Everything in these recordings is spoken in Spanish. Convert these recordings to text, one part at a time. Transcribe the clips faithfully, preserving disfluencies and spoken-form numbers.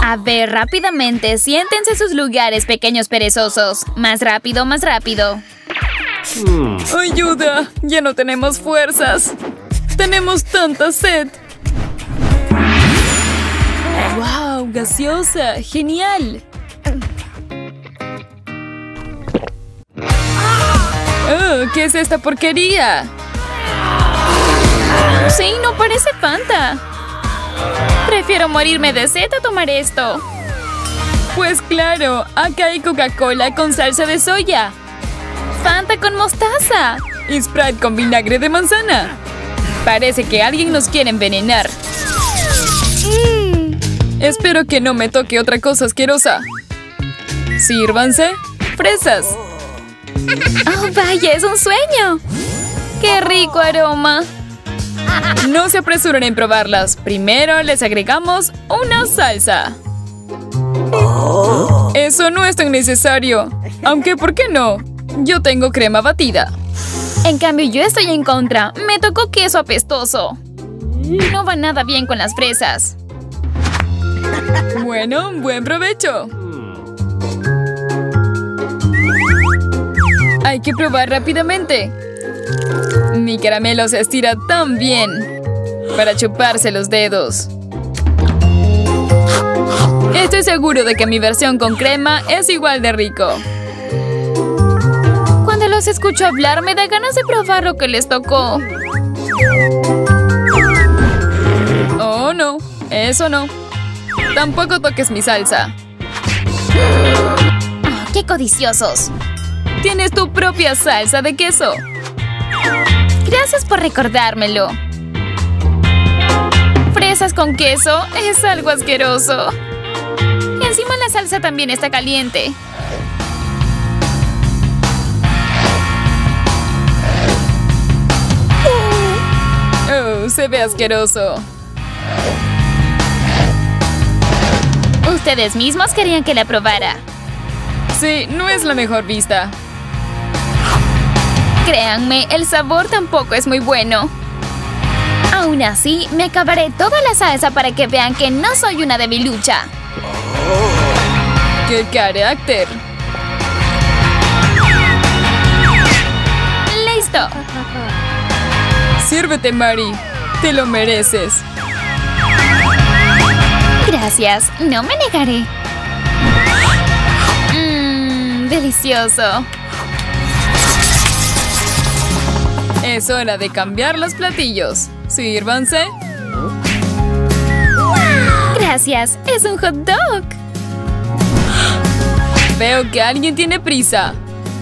A ver, rápidamente, siéntense en sus lugares, pequeños perezosos. Más rápido, más rápido. Hmm. ¡Ayuda! Ya no tenemos fuerzas. Tenemos tanta sed. ¡Wow! ¡Gaseosa! ¡Genial! Oh, ¿qué es esta porquería? Sí, no parece Fanta. Prefiero morirme de sed a tomar esto. Pues claro, acá hay Coca-Cola con salsa de soya. Fanta con mostaza. Y Sprite con vinagre de manzana. Parece que alguien nos quiere envenenar. Mm. Espero que no me toque otra cosa asquerosa. Sírvanse fresas. ¡Oh, vaya! ¡Es un sueño! ¡Qué rico aroma! No se apresuren en probarlas. Primero les agregamos una salsa. Eso no es tan necesario. Aunque, ¿por qué no? Yo tengo crema batida. En cambio, yo estoy en contra. Me tocó queso apestoso. No va nada bien con las fresas. Bueno, buen provecho. Hay que probar rápidamente. Mi caramelo se estira tan bien para chuparse los dedos. Estoy seguro de que mi versión con crema es igual de rico. Cuando los escucho hablar, me da ganas de probar lo que les tocó. Oh, no. Eso no. Tampoco toques mi salsa. Oh, ¡qué codiciosos! Tienes tu propia salsa de queso. Gracias por recordármelo. Fresas con queso es algo asqueroso. Y encima la salsa también está caliente. Oh, se ve asqueroso. Ustedes mismos querían que la probara. Sí, no es la mejor vista. Créanme, el sabor tampoco es muy bueno. Aún así, me acabaré toda la salsa para que vean que no soy una debilucha. ¡Qué carácter! ¡Listo! Sírvete, Mari. Te lo mereces. Gracias, no me negaré. Mmm, delicioso. Es hora de cambiar los platillos. Sírvanse. Gracias, es un hot dog. Veo que alguien tiene prisa.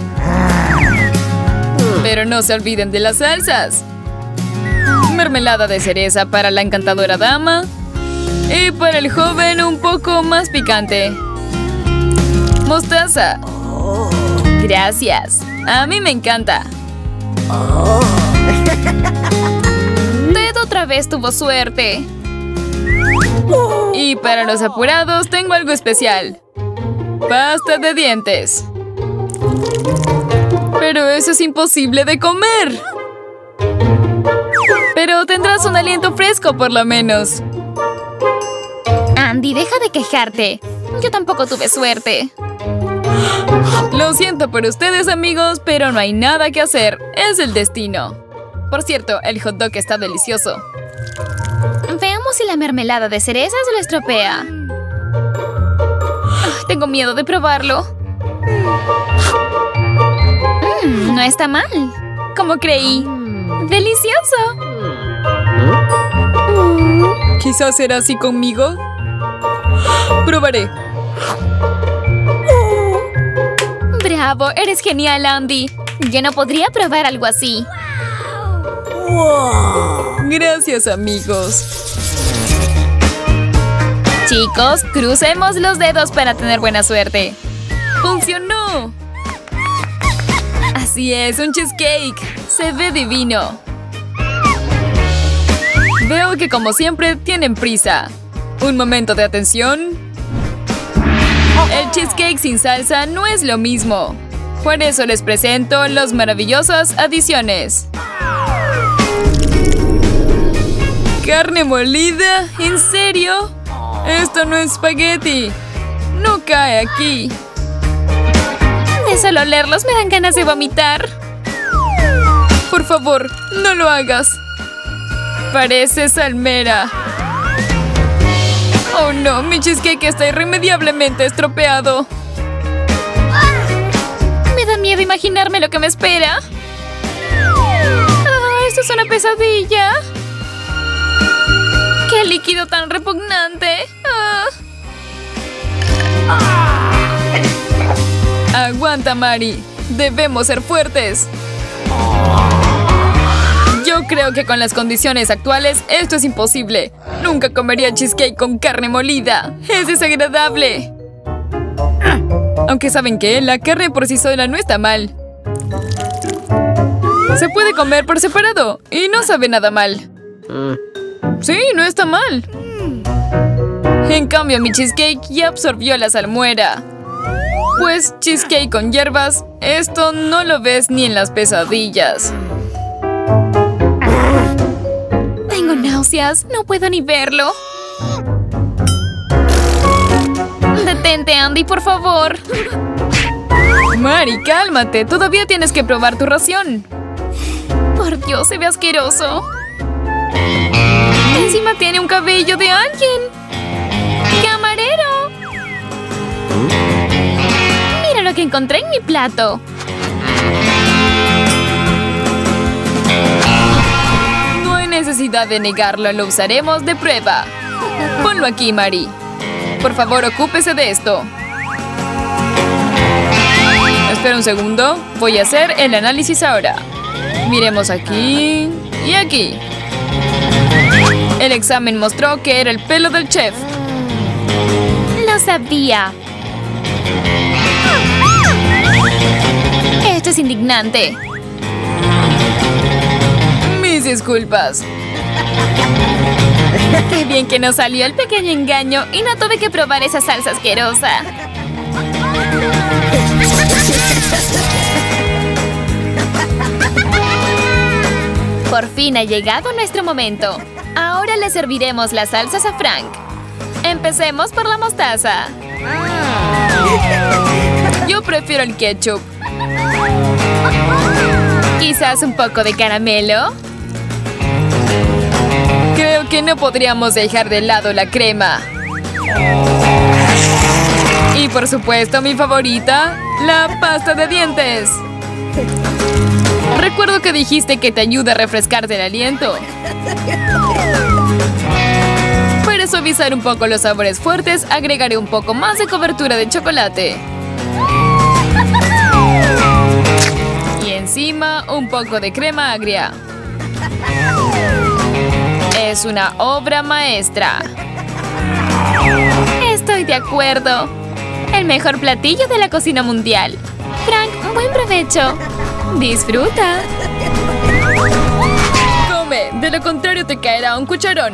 Pero no se olviden de las salsas. Mermelada de cereza para la encantadora dama. Y para el joven un poco más picante. Mostaza. Gracias. A mí me encanta. Ted otra vez tuvo suerte. Y para los apurados tengo algo especial. Pasta de dientes. Pero eso es imposible de comer. Pero tendrás un aliento fresco por lo menos. Andy, deja de quejarte. Yo tampoco tuve suerte. Lo siento por ustedes, amigos, pero no hay nada que hacer. Es el destino. Por cierto, el hot dog está delicioso. Veamos si la mermelada de cerezas lo estropea. Ah, tengo miedo de probarlo. Mm, no está mal. Como creí. ¡Delicioso! ¿Quizás será así conmigo? Probaré. ¡Bravo! Eres genial, Andy. Yo no podría probar algo así. Gracias, amigos. Chicos, crucemos los dedos para tener buena suerte. ¡Funcionó! Así es, un cheesecake. Se ve divino. Veo que, como siempre, tienen prisa. Un momento de atención. El cheesecake sin salsa no es lo mismo. Por eso les presento las maravillosas adiciones. ¿Carne molida? ¿En serio? Esto no es espagueti. No cae aquí. De solo leerlos me dan ganas de vomitar. Por favor, no lo hagas. Parece salmera. Oh no, mi cheesecake está irremediablemente estropeado. Me da miedo imaginarme lo que me espera. Ah, esto es una pesadilla. ¡Qué líquido tan repugnante! Ah. Aguanta, Mari. Debemos ser fuertes. Yo creo que con las condiciones actuales esto es imposible. Nunca comería cheesecake con carne molida. Es desagradable. Aunque ¿saben qué? La carne por sí sola no está mal. Se puede comer por separado y no sabe nada mal. Sí, no está mal. En cambio, mi cheesecake ya absorbió la salmuera. Pues cheesecake con hierbas, esto no lo ves ni en las pesadillas. Tengo náuseas, no puedo ni verlo. Detente, Andy, por favor. Mari, cálmate, todavía tienes que probar tu ración. Por Dios, se ve asqueroso. Encima tiene un cabello de alguien. ¡Camarero! Mira lo que encontré en mi plato. No hay necesidad de negarlo, lo usaremos de prueba. Ponlo aquí, Mari. Por favor, ocúpese de esto. Espera un segundo. Voy a hacer el análisis ahora. Miremos aquí y aquí. El examen mostró que era el pelo del chef. Lo sabía. Esto es indignante. Mis disculpas. Qué bien que nos salió el pequeño engaño y no tuve que probar esa salsa asquerosa. Por fin ha llegado nuestro momento. Ahora le serviremos las salsas a Frank. Empecemos por la mostaza. Yo prefiero el ketchup. Quizás un poco de caramelo. Creo que no podríamos dejar de lado la crema. Y por supuesto, mi favorita, la pasta de dientes. Recuerdo que dijiste que te ayuda a refrescarte el aliento. Para suavizar un poco los sabores fuertes, agregaré un poco más de cobertura de chocolate. Y encima, un poco de crema agria. Es una obra maestra. Estoy de acuerdo. El mejor platillo de la cocina mundial. Frank, buen provecho. Disfruta. Come, de lo contrario te caerá un cucharón.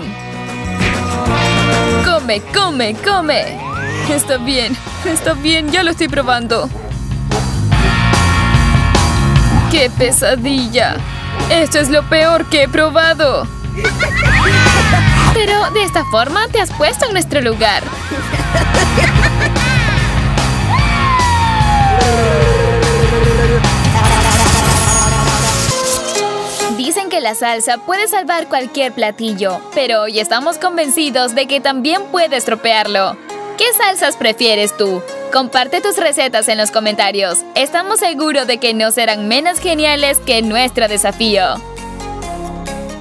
Come, come, come. Está bien, está bien, ya lo estoy probando. ¡Qué pesadilla! Esto es lo peor que he probado. Pero de esta forma te has puesto en nuestro lugar. Dicen que la salsa puede salvar cualquier platillo, pero hoy estamos convencidos de que también puede estropearlo. ¿Qué salsas prefieres tú? Comparte tus recetas en los comentarios. Estamos seguros de que no serán menos geniales que nuestro desafío.